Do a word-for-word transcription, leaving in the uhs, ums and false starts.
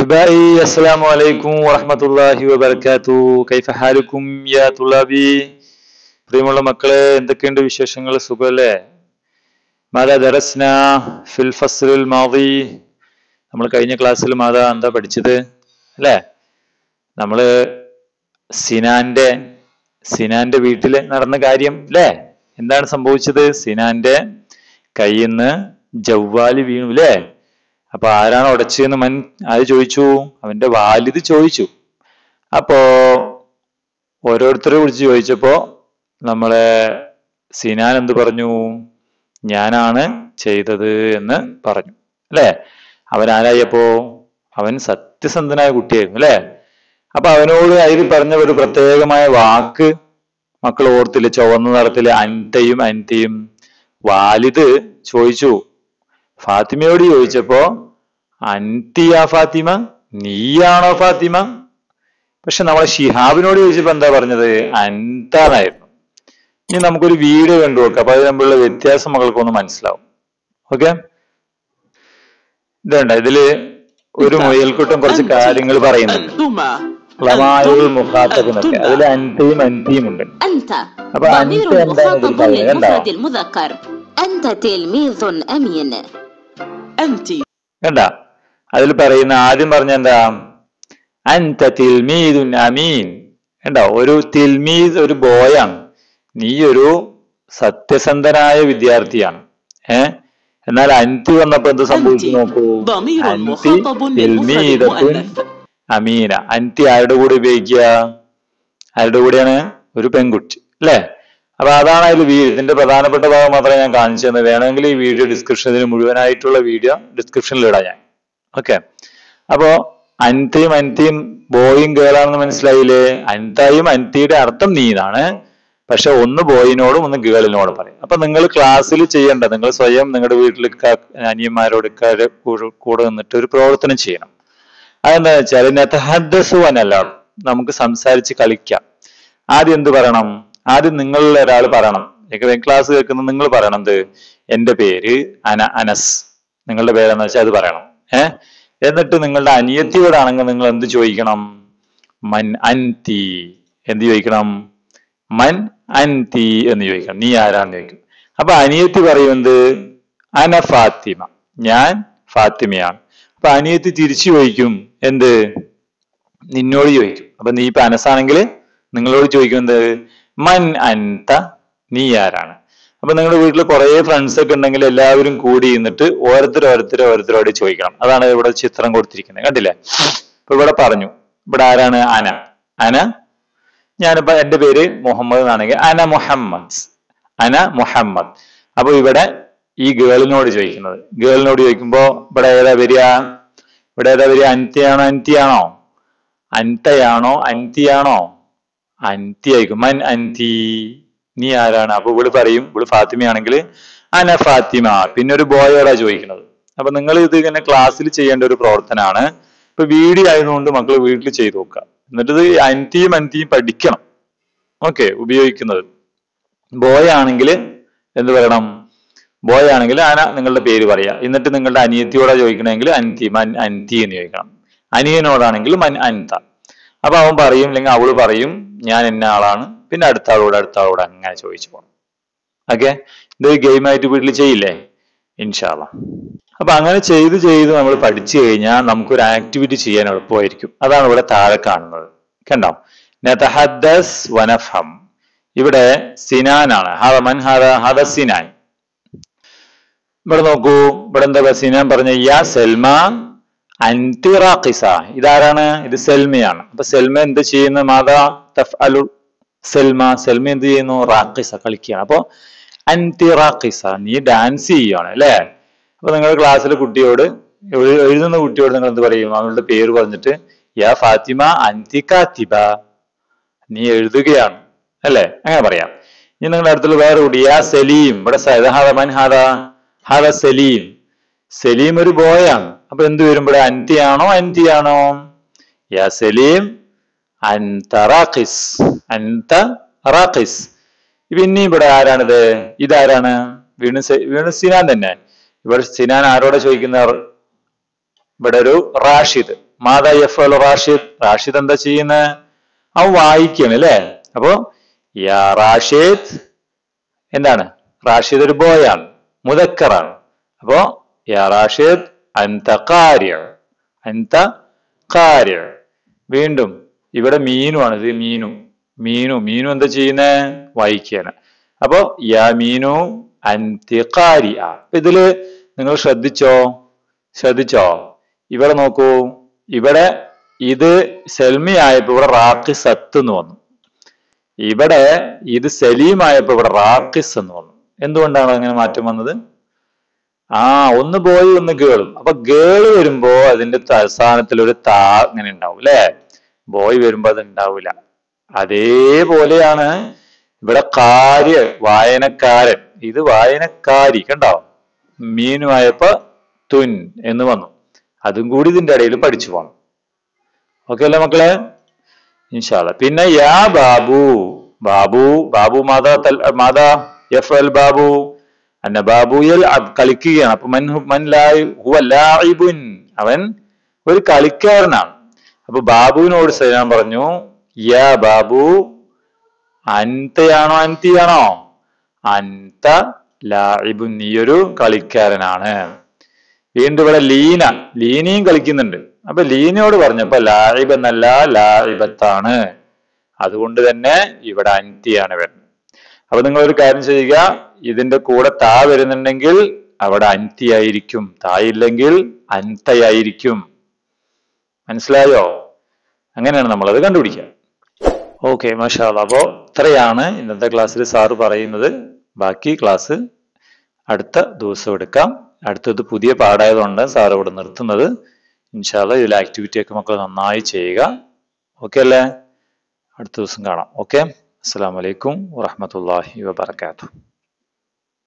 أحبائي السلام عليكم ورحمة الله وبركاته كيف حالكم يا طلابي പ്രിയമുള്ള മക്കളെ എന്തൊക്കെയുണ്ട് വിശേഷങ്ങൾ സുഖല്ലേ മാതാ ദറസ്ന ഫിൽ ഫസ്ലിൽ മാദി നമ്മൾ കഴിഞ്ഞ ക്ലാസ്സിൽ മാതാ എന്താ പഠിച്ചത് അല്ലേ നമ്മള് സിനാന്റെ സിനാന്റെ വീട്ടിൽ നടന്ന കാര്യം അല്ലേ എന്താണ് സംഭവിച്ചത് സിനാന്റെ കയ്യിൽ നിന്ന് ജവ്വാലി വീണു അല്ലേ അപ്പൊ ആരാണ് ഉടച്ചതെന്ന് മൻ ആര് ചോദിച്ചു അവന്റെ വാലിദ് ചോദിച്ചു അപ്പോ ഓരോരുത്തരെ വിളിച്ച് ചോദിച്ചപ്പോ നമ്മളെ സിനാൻ എന്ത് പറഞ്ഞു ഞാനാണ് ചെയ്തത് എന്ന് പറഞ്ഞു അല്ലെ അവൻ ആരായപ്പോ അവൻ സത്യസന്ധനായ കുട്ടിയായിരുന്നു അല്ലെ അപ്പൊ അവനോട് അതിൽ പറഞ്ഞ ഒരു പ്രത്യേകമായ വാക്ക് മക്കൾ ഓർത്തില്ല ചുവന്ന നിറത്തില് അൻതയും അൻതയും വാലിദ് ചോദിച്ചു ഫാത്തിമയോട് ചോദിച്ചപ്പോ അൻതിയാ ഫാത്തിമ നീയാണോ ഫാത്തിമ പക്ഷെ നമ്മളെ ഷിഹാബിനോട് ചോദിച്ചപ്പോ എന്താ പറഞ്ഞത് അൻതാന്നായിരുന്നു ഇനി നമുക്കൊരു വീഡിയോ കണ്ടു നോക്കാം അപ്പൊ അത് തമ്മിലുള്ള വ്യത്യാസം മക്കൾക്കൊന്ന് മനസ്സിലാവും ഓക്കെ ഇതുണ്ട് ഇതില് ഒരു മുയൽക്കൂട്ടം കുറച്ച് കാര്യങ്ങൾ പറയുന്നുണ്ട് മുഖാത്തബെന്നൊക്കെ അതിൽ അൻതയും അൻതിയും ഉണ്ട് അപ്പൊ അൻത എന്താണ് കണ്ട അതിൽ പറയുന്ന ആദ്യം പറഞ്ഞ എന്താ അൻത തിൽമീദുൻ അമീൻ കണ്ടോ ഒരു തിൽമീദ് ഒരു ബോയാണ് നീ ഒരു സത്യസന്ധനായ വിദ്യാർത്ഥിയാണ് ഏ എന്നാൽ അൻതി വന്നപ്പോ എന്ത് സംഭവിച്ചു നോക്കൂ അൻതി തിൽമീദത്തുൻ അമീന അൻതി ആരുടെ കൂടെ ഉപയോഗിക്കുക ആരുടെ കൂടെയാണ് ഒരു പെൺകുട്ടി അല്ലേ അപ്പൊ അതാണ് അതിൽ വീഡിയോ ഇതിന്റെ പ്രധാനപ്പെട്ട ഭാഗം മാത്രമേ ഞാൻ കാണിച്ചു തന്നെ വേണമെങ്കിൽ ഈ വീഡിയോ ഡിസ്ക്രിപ്ഷനിൽ മുഴുവനായിട്ടുള്ള വീഡിയോ ഡിസ്ക്രിപ്ഷനിൽ ഇടാം ഞാൻ ഓക്കെ അപ്പോ അൻതയും അൻതിയും ബോയും ഗേളാണെന്ന് മനസ്സിലായില്ലേ അൻതായും അൻതിയുടെ അർത്ഥം നീനാണ് പക്ഷെ ഒന്ന് ബോയിനോടും ഒന്ന് ഗേളിനോടും പറയും അപ്പൊ നിങ്ങൾ ക്ലാസ്സിൽ ചെയ്യേണ്ട നിങ്ങൾ സ്വയം നിങ്ങളുടെ വീട്ടിൽ അനിയന്മാരോട് കൂടെ നിന്നിട്ട് ഒരു പ്രവർത്തനം ചെയ്യണം അതെന്താ വെച്ചാൽ നെതഹദ്ദസു അനല്ലാതെ നമുക്ക് സംസാരിച്ച് കളിക്കാം ആദ്യം എന്ത് പറയണം ആദ്യം നിങ്ങളിൽ ഒരാൾ പറയണം ക്ലാസ് കേൾക്കുന്ന നിങ്ങൾ പറയണത് എന്റെ പേര് അന അനസ് നിങ്ങളുടെ പേരെന്ന് വെച്ചാൽ അത് പറയണം ഏഹ് എന്നിട്ട് നിങ്ങളുടെ അനിയത്തിയോടാണെങ്കിൽ നിങ്ങൾ എന്ത് ചോദിക്കണം മൻ അൻതി എന്ത് ചോദിക്കണം മൻ അൻതി എന്ന് ചോദിക്കണം നീ ആരാന്ന് ചോദിക്കും അപ്പൊ അനിയത്തി പറയുന്നത് അന ഫാത്തിമ ഞാൻ ഫാത്തിമയാണ് അപ്പൊ അനിയത്തി തിരിച്ചു ചോദിക്കും എന്ത് നിന്നോട് ചോദിക്കും അപ്പൊ നീ ഇപ്പൊ അനസാണെങ്കിൽ നിങ്ങളോട് ചോദിക്കുന്നത് മൻ അൻത നീ ആരാണ് അപ്പൊ നിങ്ങളുടെ വീട്ടിൽ കുറെ ഫ്രണ്ട്സ് ഒക്കെ ഉണ്ടെങ്കിൽ എല്ലാവരും കൂടി നിന്നിട്ട് ഓരോരുത്തർ ഓരോരുത്തർ ഓരോരുത്തരോട് ചോദിക്കണം അതാണ് ഇവിടെ ചിത്രം കൊടുത്തിരിക്കുന്നത് കണ്ടില്ലേ ഇപ്പൊ ഇവിടെ പറഞ്ഞു ഇവിടെ ആരാണ് അന അന ഞാനിപ്പോ എന്റെ പേര് മുഹമ്മദ് എന്നാണെങ്കിൽ അന മുഹമ്മദ് അന മുഹമ്മദ് അപ്പൊ ഇവിടെ ഈ ഗേളിനോട് ചോദിക്കുന്നത് ഗേളിനോട് ചോദിക്കുമ്പോ ഇവിടെ ഏതാ വരിക ഇവിടെ ഏതാ വരിക അൻതിയാണോ അൻതിയാണോ അൻതയാണോ അൻതിയാണോ അൻതി ആയിരിക്കും മൻ അൻതി നീ ആരാണ് അപ്പൊ ഇവിടെ പറയും ഇവിടെ ഫാത്തിമയാണെങ്കിൽ അന ഫാത്തിമ പിന്നെ ഒരു ബോയോടാ ചോദിക്കുന്നത് അപ്പൊ നിങ്ങൾ ഇത് ഇങ്ങനെ ക്ലാസ്സിൽ ചെയ്യേണ്ട ഒരു പ്രവർത്തനമാണ് ഇപ്പൊ വീഡിയോ ആയതുകൊണ്ട് മക്കൾ വീട്ടിൽ ചെയ്ത് നോക്കുക എന്നിട്ട് ഇത് അൻതിയും അൻതിയും പഠിക്കണം ഓക്കെ ഉപയോഗിക്കുന്നത് ബോയ് ആണെങ്കിൽ എന്ത് പറയണം ബോയ് ആണെങ്കിൽ അന നിങ്ങളുടെ പേര് പറയാ എന്നിട്ട് നിങ്ങളുടെ അനിയത്തിയോടാ ചോദിക്കണമെങ്കിൽ അൻതി മൻ അൻതി എന്ന് ചോദിക്കണം അനിയനോടാണെങ്കിൽ മൻ അൻത അപ്പൊ അവൻ പറയും അല്ലെങ്കിൽ അവള് പറയും ഞാൻ എന്ന ആളാണ് പിന്നെ അടുത്ത ആളോട് അടുത്ത ആളോട് അങ്ങനെ ചോദിച്ചു പോകണം ഓക്കെ ഇത് ഗെയിമായിട്ട് വീട്ടിൽ ചെയ്യില്ലേ ഇൻഷാ അല്ലാഹ് അപ്പൊ അങ്ങനെ ചെയ്ത് ചെയ്ത് നമ്മൾ പഠിച്ചു കഴിഞ്ഞാൽ നമുക്കൊരു ആക്ടിവിറ്റി ചെയ്യാൻ എളുപ്പമായിരിക്കും അതാണ് ഇവിടെ താഴെ കാണുന്നത് കണ്ടോ നതഹദ്ദസ് വനഫം ഇവിടെ സിനാനാണ് ഹദമൻ ഹദ ഹദ സിനാൻ ഇവിടെ നോക്കൂ ഇവിടെ എന്താ സിനാൻ പറഞ്ഞ യാ സൽമ അൻതി റാഖിസ ഇതാരാണ് ഇത് സെൽമയാണ് അപ്പൊ സെൽമ എന്ത് ചെയ്യുന്നു മാതാ തഫ്അലു സെൽമ സെൽമ എന്ത് ചെയ്യുന്നു റാഖിസ കളിക്കുകയാണ് അപ്പൊ അൻതി റാഖിസ നീ ഡാൻസ് ചെയ്യുകയാണ് അല്ലെ അപ്പൊ നിങ്ങളുടെ ക്ലാസ്സിലെ കുട്ടിയോട് എഴുതുന്ന കുട്ടിയോട് നിങ്ങൾ എന്ത് പറയും അവളുടെ പേര് പറഞ്ഞിട്ട് യാ ഫാത്തിമ അൻതി കാത്തിബ നീ എഴുതുകയാണ് അല്ലെ അങ്ങനെ പറയാം ഇനി നിങ്ങളുടെ അടുത്തുള്ള വേറെ കുട്ടി യാ സലീം ഇവിടെ ഹദമൻ ഹദ ഹദ സലീം സലീം ഒരു ബോയാണ് അപ്പൊ എന്ത് വരും ഇവിടെ അൻതിയാണോ അൻതിയാണോ യാ സലീം അൻത റാഖിസ് അൻത റാഖിസ് പിന്നെ ഇവിടെ ആരാണിത് ഇതാരാണ് വീണു വീണു സിനാൻ തന്നെ ഇവിടെ സിനാൻ ആരോടെ ചോദിക്കുന്ന ഇവിടെ ഒരു റാഷിദ് മാതാ യഫ്അലു റാഷിദ്, റാഷിദ് എന്താ ചെയ്യുന്നത്? അവൻ വായിക്കാണ് അല്ലെ. അപ്പോ യാ റാഷിദ് എന്താണ്? റാഷിദ് ഒരു ബോയ് ആണ്, മുദക്കറാണ്. അപ്പോ യാ റാഷിദ് അൻത ഖാരിഅ, അൻത ഖാരിഅ. വീണ്ടും ഇവിടെ മീനു ആണ്, ഇത് മീനു മീനു മീനു എന്താ ചെയ്യുന്നേ? വായിക്കാണ്. അപ്പോ യാ മീനു അൻതി ഖാരിഅ. ഇതില് നിങ്ങൾ ശ്രദ്ധിച്ചോ ശ്രദ്ധിച്ചോ ഇവിടെ നോക്കൂ, ഇവിടെ ഇത് സെൽമി ആയപ്പോ ഇവിടെ റാഖിസത്ത് എന്ന് വന്നു. ഇവിടെ ഇത് സലീം ആയപ്പോ ഇവിടെ റാഖിസ് എന്ന് വന്നു. എന്തുകൊണ്ടാണ് അങ്ങനെ മാറ്റം വന്നത്? ആ ഒന്ന് ബോയ് ഒന്ന് ഗേളും. അപ്പൊ ഗേള് വരുമ്പോ അതിന്റെ അവസാനത്തിൽ ഒരു താ ഇങ്ങനെ ഉണ്ടാവും അല്ലെ. ബോയ് വരുമ്പോ അത് ഉണ്ടാവില്ല. അതേപോലെയാണ് ഇവിടെ കാര്യ വായനക്കാരൻ, ഇത് വായനക്കാരി. കണ്ടോ? മീനുമായപ്പോ തുൻ എന്ന് വന്നു. അതും കൂടി ഇതിന്റെ ഇടയിൽ പഠിച്ചു പോണം. ഓക്കെ അല്ലേ മക്കളെ? ഇൻഷാ അല്ലാഹ്. പിന്നെ യാ ബാബു, ബാബു ബാബു മാതാ മാതാ യഫ്അൽ ബാബു, അന്ന ബാബു യൽഅബ്, കളിക്കുകയാണ്. അപ്പൊ മൻ മൻ ഹുവ ലാഇബുൻ, അവൻ ഒരു കളിക്കാരനാണ്. അപ്പൊ ബാബുവിനോട് സലാം പറഞ്ഞു, യാ ബാബു അൻതയാണോ അൻതിയാണോ? അൻത ലാഇബുൻ, നീയൊരു കളിക്കാരനാണ്. വീണ്ടും ഇവിടെ ലീന, ലീനയും കളിക്കുന്നുണ്ട്. അപ്പൊ ലീനയോട് പറഞ്ഞപ്പോ ലാഇബ് എന്നല്ല ലാഇബത്താണ്. അതുകൊണ്ട് തന്നെ ഇവിടെ അൻതിയാണ് വരുന്നത്. അപ്പൊ നിങ്ങൾ ഒരു കാര്യം ചെയ്യുക, ഇതിന്റെ കൂടെ താ വരുന്നുണ്ടെങ്കിൽ അവിടെ അൻതി ആയിരിക്കും, തായില്ലെങ്കിൽ അൻതയായിരിക്കും. മനസ്സിലായോ? അങ്ങനെയാണ് നമ്മളത് കണ്ടുപിടിക്കുക. ഓക്കെ, മാഷാ അല്ലാഹ്. അപ്പോ ഇത്രയാണ് ഇന്നത്തെ ക്ലാസ്സിൽ സാറ് പറയുന്നത്. ബാക്കി ക്ലാസ് അടുത്ത ദിവസം എടുക്കാം. അടുത്തത് പുതിയ പാഠായതുകൊണ്ട് സാർ ഇവിടെ നിർത്തുന്നത്. ഇൻഷാ അല്ലാഹ് ഇതിലെ ആക്ടിവിറ്റി ഒക്കെ മക്കൾ നന്നായി ചെയ്യുക. ഓക്കെ അല്ലേ? അടുത്ത ദിവസം കാണാം. ഓക്കെ, അസ്സലാമു അലൈക്കും വറഹ്മത്തുള്ളാഹി വബറകാതുഹു.